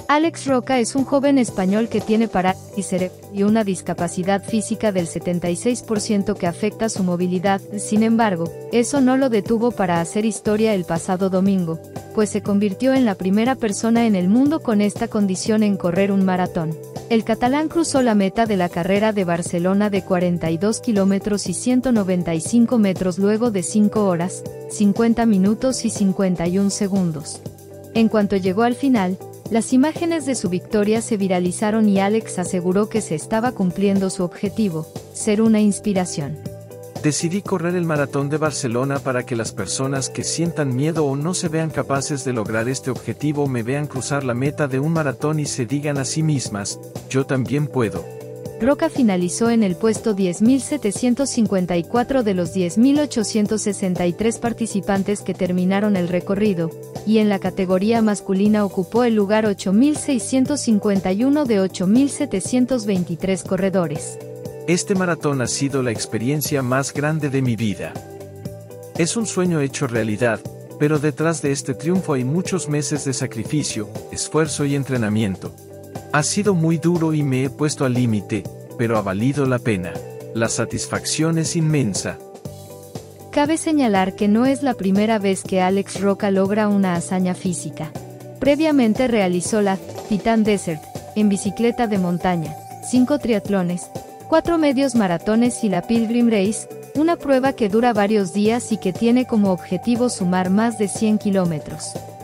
Alex Roca es un joven español que tiene parálisis cerebral y una discapacidad física del 76% que afecta su movilidad. Sin embargo, eso no lo detuvo para hacer historia el pasado domingo, pues se convirtió en la primera persona en el mundo con esta condición en correr un maratón. El catalán cruzó la meta de la carrera de Barcelona de 42 kilómetros y 195 metros luego de 5 horas, 50 minutos y 51 segundos. En cuanto llegó al final, las imágenes de su victoria se viralizaron y Alex aseguró que se estaba cumpliendo su objetivo, ser una inspiración. Decidí correr el maratón de Barcelona para que las personas que sientan miedo o no se vean capaces de lograr este objetivo me vean cruzar la meta de un maratón y se digan a sí mismas, yo también puedo. Roca finalizó en el puesto 10.754 de los 10.863 participantes que terminaron el recorrido, y en la categoría masculina ocupó el lugar 8.651 de 8.723 corredores. Este maratón ha sido la experiencia más grande de mi vida. Es un sueño hecho realidad, pero detrás de este triunfo hay muchos meses de sacrificio, esfuerzo y entrenamiento. Ha sido muy duro y me he puesto al límite, pero ha valido la pena. La satisfacción es inmensa. Cabe señalar que no es la primera vez que Alex Roca logra una hazaña física. Previamente realizó la Titan Desert, en bicicleta de montaña, 5 triatlones, 4 medios maratones y la Pilgrim Race, una prueba que dura varios días y que tiene como objetivo sumar más de 100 kilómetros.